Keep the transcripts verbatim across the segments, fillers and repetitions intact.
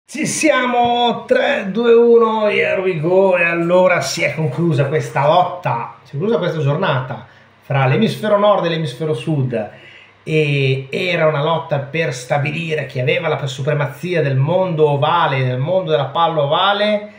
Ci siamo, tre, due, uno, here we go, e allora si è conclusa questa lotta, si è conclusa questa giornata fra l'emisfero nord e l'emisfero sud, e era una lotta per stabilire chi aveva la supremazia del mondo ovale, del mondo della palla ovale,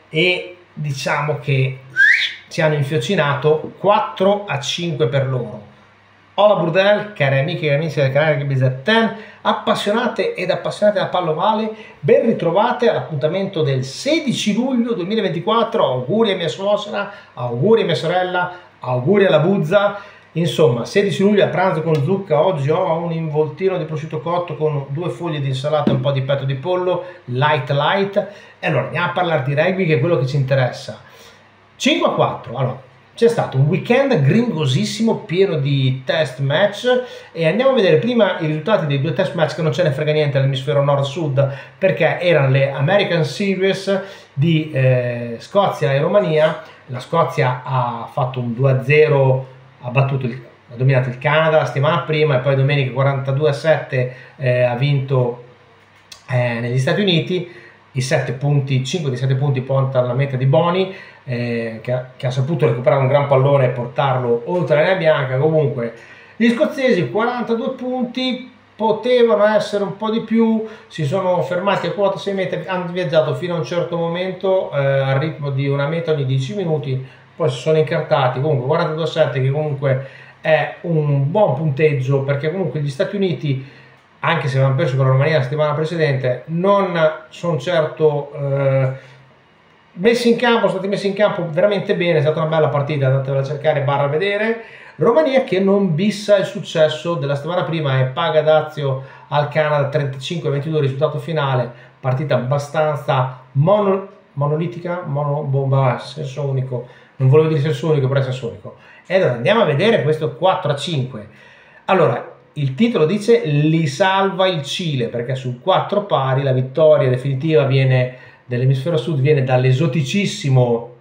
e diciamo che ci hanno infiocinato quattro a cinque per loro. Hola Burdel, cari amiche e amici del canale Rugby Z dieci, appassionate ed appassionate della palla ovale, ben ritrovate all'appuntamento del sedici luglio duemilaventiquattro. Auguri a mia suocera, auguri a mia sorella, auguri alla Buzza. Insomma, sedici luglio a pranzo con zucca. Oggi ho un involtino di prosciutto cotto con due foglie di insalata e un po' di petto di pollo, light light. E allora andiamo a parlare di rugby, che è quello che ci interessa. cinque a quattro, allora. C'è stato un weekend gringosissimo, pieno di test match, e andiamo a vedere prima i risultati dei due test match, che non ce ne frega niente all'emisfero nord-sud, perché erano le American Series di eh, Scozia e Romania. La Scozia ha fatto un due a zero, ha battuto il, ha dominato il Canada la settimana prima, e poi domenica quarantadue a sette eh, ha vinto eh, negli Stati Uniti. I sette punti, cinque di sette punti portano alla meta di Boni, eh, che, ha, che ha saputo recuperare un gran pallone e portarlo oltre la linea bianca. Comunque gli scozzesi quarantadue punti, potevano essere un po' di più, si sono fermati a quota sei metri, hanno viaggiato fino a un certo momento eh, al ritmo di una meta ogni dieci minuti, poi si sono incartati. Comunque quarantadue a sette, che comunque è un buon punteggio, perché comunque gli Stati Uniti, anche se avevano perso con la Romania la settimana precedente, non sono certo eh, messi in campo, sono stati messi in campo veramente bene. È stata una bella partita, andatevela a cercare barra a vedere. Romania che non bissa il successo della settimana prima e paga dazio al Canada trentacinque a ventidue, risultato finale, partita abbastanza mono, monolitica, mono, bomba, senso unico, non volevo dire senso unico, però è senso unico. E allora andiamo a vedere questo quattro a cinque. Allora, il titolo dice li salva il Cile, perché su quattro pari la vittoria definitiva viene dell'emisfero sud, viene dall'esoticissimo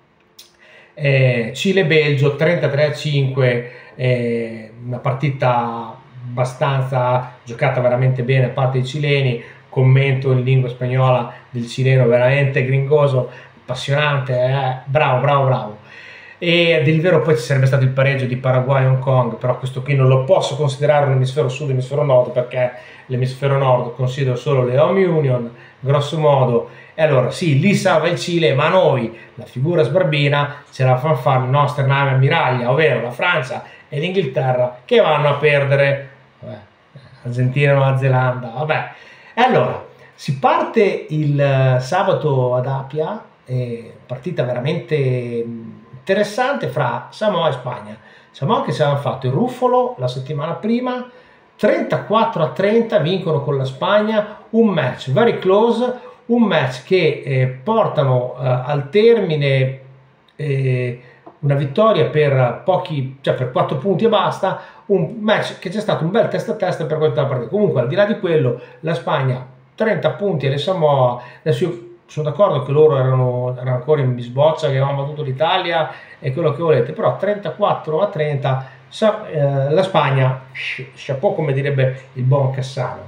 eh, Cile-Belgio trentatré a cinque, eh, una partita abbastanza giocata veramente bene da parte dei cileni. Commento in lingua spagnola del cileno, veramente gringoso, appassionante, eh? bravo bravo bravo. E del vero poi ci sarebbe stato il pareggio di Paraguay-Hong Kong, però questo qui non lo posso considerare un emisfero sud e emisfero nord, perché l'emisfero nord considero solo le Home Union, grosso modo. E allora sì, lì salva il Cile, ma noi la figura sbarbina ce la fanno fare le nostre navi ammiraglia, ovvero la Francia e l'Inghilterra, che vanno a perdere. Vabbè, Argentina e Nuova Zelanda, vabbè. E allora si parte il sabato ad Apia, eh, partita veramente interessante fra Samoa e Spagna. Samoa che ci avevano fatto il ruffolo la settimana prima, trentaquattro a trenta vincono con la Spagna, un match very close, un match che eh, portano eh, al termine eh, una vittoria per pochi, cioè per quattro punti e basta, un match che c'è stato un bel testa a testa per questa partita. Comunque, al di là di quello, la Spagna trenta punti alle Samoa. Adesso io sono d'accordo che loro erano, erano ancora in bisboccia, che avevano battuto l'Italia e quello che volete, però trentaquattro a trenta eh, la Spagna, chapeau, come direbbe il buon Cassano.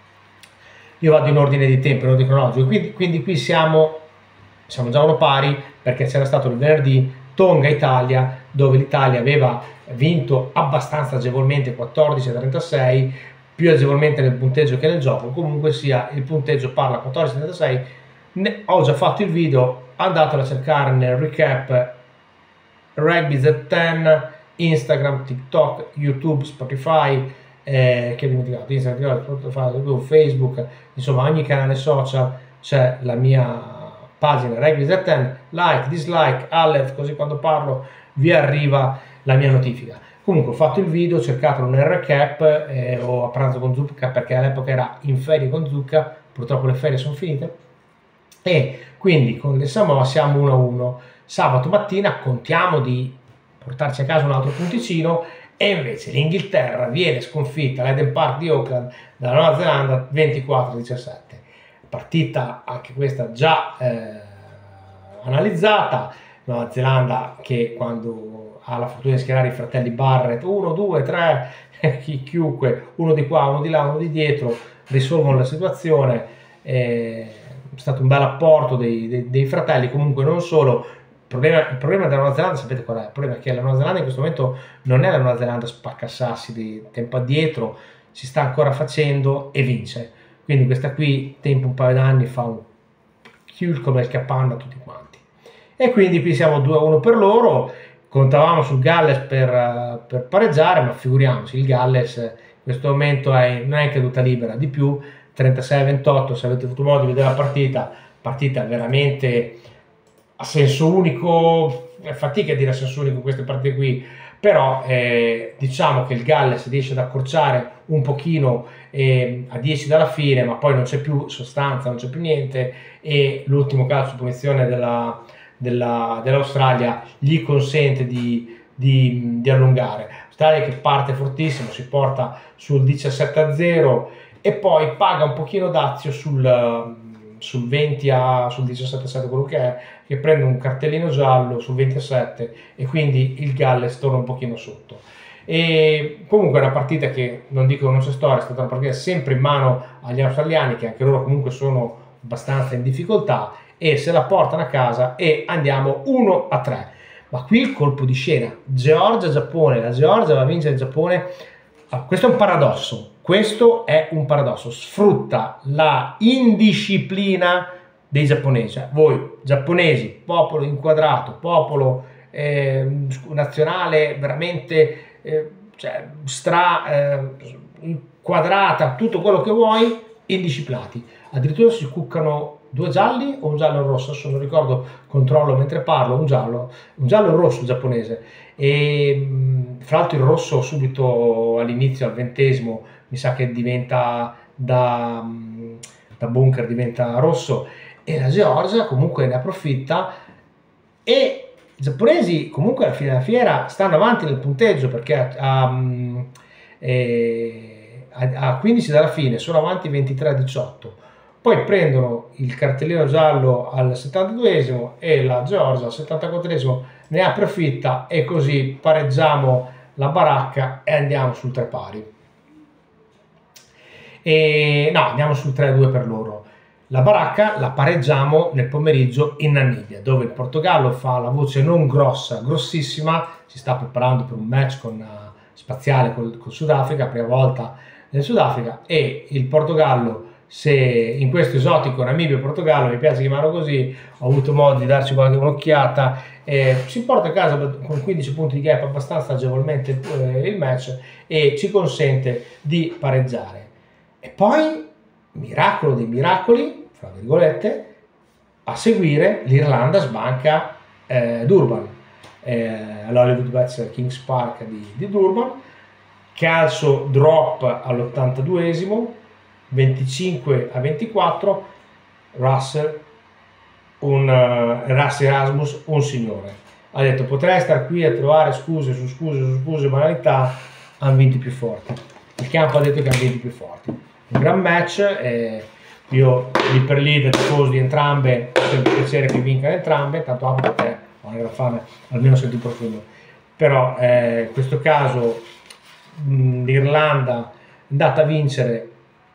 Io vado in ordine di tempo, in ordine cronologico, quindi, quindi qui siamo, siamo già uno pari, perché c'era stato il venerdì Tonga-Italia, dove l'Italia aveva vinto abbastanza agevolmente quattordici a trentasei, più agevolmente nel punteggio che nel gioco. Comunque sia, il punteggio parla quattordici a trentasei. Ne, ho già fatto il video, andatelo a cercare nel recap Rugby Z dieci, Instagram, TikTok, YouTube, Spotify, eh, che ho dimenticato, Instagram, Spotify, YouTube, Facebook, insomma ogni canale social c'è la mia pagina Rugby Z dieci, like, dislike, alert, così quando parlo vi arriva la mia notifica. Comunque ho fatto il video, cercatelo nel recap, eh, o a pranzo con Zucca, perché all'epoca era in ferie con Zucca, purtroppo le ferie sono finite. E quindi con le Samoa siamo uno a uno. Sabato mattina contiamo di portarci a casa un altro punticino, e invece l'Inghilterra viene sconfitta all'Eden Park di Auckland dalla Nuova Zelanda ventiquattro a diciassette. Partita anche questa già eh, analizzata. Nuova Zelanda che, quando ha la fortuna di schierare i fratelli Barrett, uno, due, tre, chiunque, uno di qua, uno di là, uno di dietro, risolvono la situazione. Eh, stato un bel apporto dei, dei, dei fratelli, comunque non solo. Il problema, il problema della Nuova Zelanda, sapete qual è? Il problema è che la Nuova Zelanda in questo momento non è la Nuova Zelanda spaccasassi di tempo addietro, si sta ancora facendo e vince. Quindi questa qui, tempo un paio d'anni, fa un chiul come il capanna a tutti quanti. E quindi qui siamo due a uno per loro. Contavamo sul Galles per, per pareggiare, ma figuriamoci, il Galles in questo momento è, non è in caduta libera, di più, trentasei a ventotto, se avete avuto modo di vedere la partita, partita veramente a senso unico, è fatica a dire a senso unico queste partite qui, però eh, diciamo che il Galles riesce ad accorciare un pochino eh, a dieci dalla fine, ma poi non c'è più sostanza, non c'è più niente, e l'ultimo calcio di punizione della, della, dell'Australia gli consente di, di, di allungare. L'Australia che parte fortissimo, si porta sul diciassette a zero e poi paga un pochino dazio sul, sul venti a sul diciassette a sette, quello che è, che prende un cartellino giallo sul ventisette e quindi il Galles torna un pochino sotto. E comunque è una partita che, non dico non c'è storia, è stata una partita sempre in mano agli australiani, che anche loro comunque sono abbastanza in difficoltà, e se la portano a casa e andiamo uno a tre. Ma qui il colpo di scena, Georgia-Giappone, la Georgia va a vincere il Giappone. Ah, questo è un paradosso, questo è un paradosso, sfrutta la indisciplina dei giapponesi. Cioè, voi giapponesi, popolo inquadrato, popolo eh, nazionale veramente eh, cioè, stra eh, inquadrata, tutto quello che vuoi, indisciplinati. Addirittura si cuccano due gialli o un giallo e un rosso, adesso non ricordo, controllo mentre parlo, un giallo, un giallo e un rosso giapponese. E fra l'altro il rosso subito all'inizio, al ventesimo, mi sa che diventa da, da bunker, diventa rosso, e la Georgia comunque ne approfitta, e i giapponesi comunque alla fine della fiera stanno avanti nel punteggio, perché a, a, a quindici dalla fine sono avanti ventitré a diciotto. Poi prendono il cartellino giallo al settantaduesimo e la Georgia al settantaquattresimo ne approfitta, e così pareggiamo la baracca e andiamo sul tre pari. E, no, andiamo sul tre a due per loro. La baracca la pareggiamo nel pomeriggio in Namibia, dove il Portogallo fa la voce non grossa, grossissima, si sta preparando per un match con, uh, spaziale col, col Sudafrica, prima volta nel Sudafrica, e il Portogallo, se in questo esotico Namibia-Portogallo, mi piace chiamarlo così, ho avuto modo di darci qualche un'occhiata, eh, si porta a casa con quindici punti di gap abbastanza agevolmente eh, il match, e ci consente di pareggiare. E poi, miracolo dei miracoli, fra virgolette, a seguire l'Irlanda sbanca eh, Durban, eh, all'Hollywood Bets Kings Park di, di Durban, calcio drop all'ottantaduesimo, venticinque a ventiquattro, Russell, un, uh, Russell Erasmus, un signore. Ha detto: potrei stare qui a trovare scuse su scuse su scuse, banalità, hanno vinto i più forti. Il campo ha detto che hanno vinto i più forti. Un gran match, eh, io lì per lì da tifoso di entrambe, ho sempre piacere che vincano entrambe, tanto apro per te, ho una gran fame, almeno senti profumo. Però eh, in questo caso mh, l'Irlanda è andata a vincere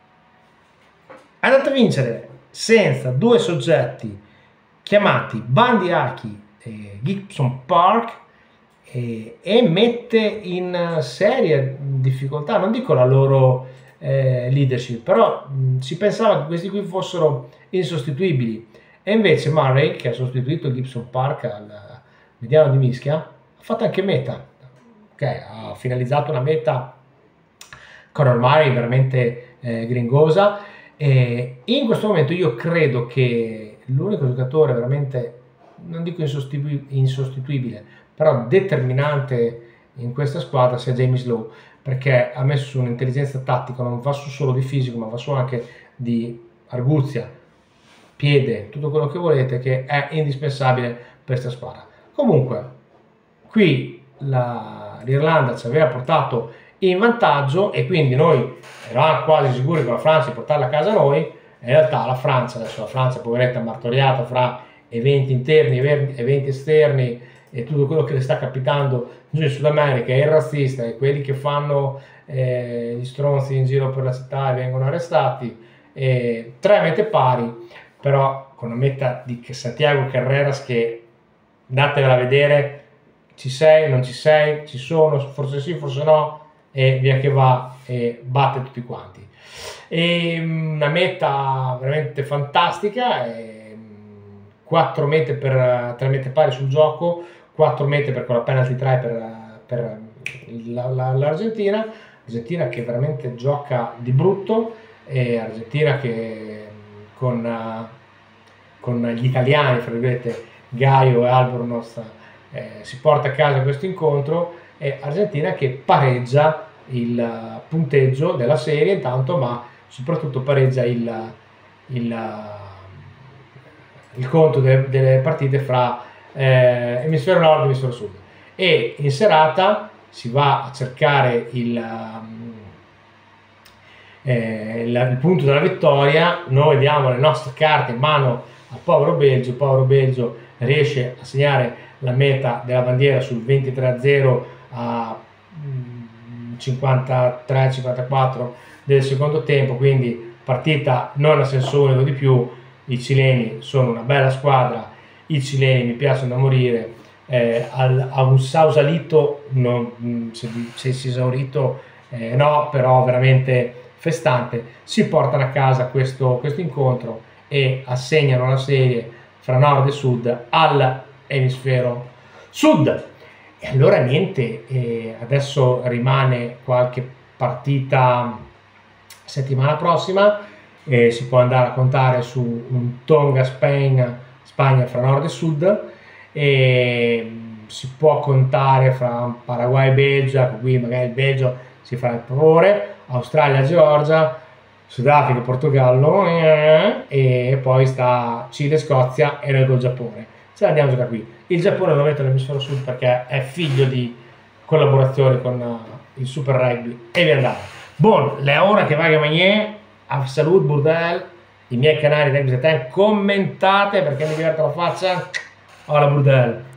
è andata a vincere senza due soggetti chiamati Bundee Aki e Gibson Park, e, e mette in seria difficoltà, non dico la loro eh, leadership, però mh, si pensava che questi qui fossero insostituibili, e invece Murray, che ha sostituito Gibson Park al mediano di mischia, ha fatto anche meta, okay, ha finalizzato una meta Conor Murray veramente eh, gringosa. E in questo momento io credo che l'unico giocatore veramente, non dico insostituibile, però determinante in questa squadra sia James Lowe, perché ha messo su un'intelligenza tattica, non va su solo di fisico, ma va su anche di arguzia, piede, tutto quello che volete, che è indispensabile per questa squadra. Comunque, qui l'Irlanda ci aveva portato in vantaggio, e quindi noi eravamo quasi sicuri con la Francia di portarla a casa noi. In realtà la Francia, adesso la Francia poveretta martoriata fra eventi interni, eventi esterni e tutto quello che le sta capitando giù in Sud America, e il razzista, e quelli che fanno eh, gli stronzi in giro per la città e vengono arrestati, e tre mete pari, però con una meta di Santiago Carreras che datevela a vedere, ci sei, non ci sei, ci sono, forse sì, forse no, e via che va, e batte tutti quanti. E una meta veramente fantastica, e quattro mete per tre mete pari sul gioco, quattro mete per quella penalty try per, per l'Argentina, Argentina che veramente gioca di brutto, e Argentina che con, con gli italiani, fra virgolette, Gaio e Albornoz, eh, si porta a casa questo incontro, e Argentina che pareggia il punteggio della serie intanto, ma soprattutto pareggia il, il, il conto delle, delle partite fra eh, emisfero nord e emisfero sud. E in serata si va a cercare il, eh, il, il punto della vittoria. Noi diamo le nostre carte in mano al povero Belgio. Il povero Belgio riesce a segnare la meta della bandiera sul ventitré a zero a cinquantatré cinquantaquattro del secondo tempo, quindi partita non a senso unico di più. I cileni sono una bella squadra, i cileni mi piacciono da morire, eh, al, a un Sausalito non, se, se si è esaurito eh, no, però veramente festante, si portano a casa questo, questo incontro e assegnano la serie fra nord e sud all'emisfero sud. E allora niente, eh, adesso rimane qualche partita settimana prossima, eh, si può andare a contare su un Tonga-Spagna, Spagna fra nord e sud, e si può contare fra Paraguay e Belgio, qui magari il Belgio si farà il favore, Australia, Georgia, Sudafrica, Portogallo, eh, e poi sta Cile, Scozia e noi col Giappone. Ce la andiamo a giocare qui. Il Giappone lo metto nell'emisfero sud perché è figlio di collaborazione con uh, il Super Rugby e via andare. Buon, le ore che va che magnè, a salut Burdel, i miei canali Rugby Time, commentate perché mi diverto la faccia. Hola Burdel.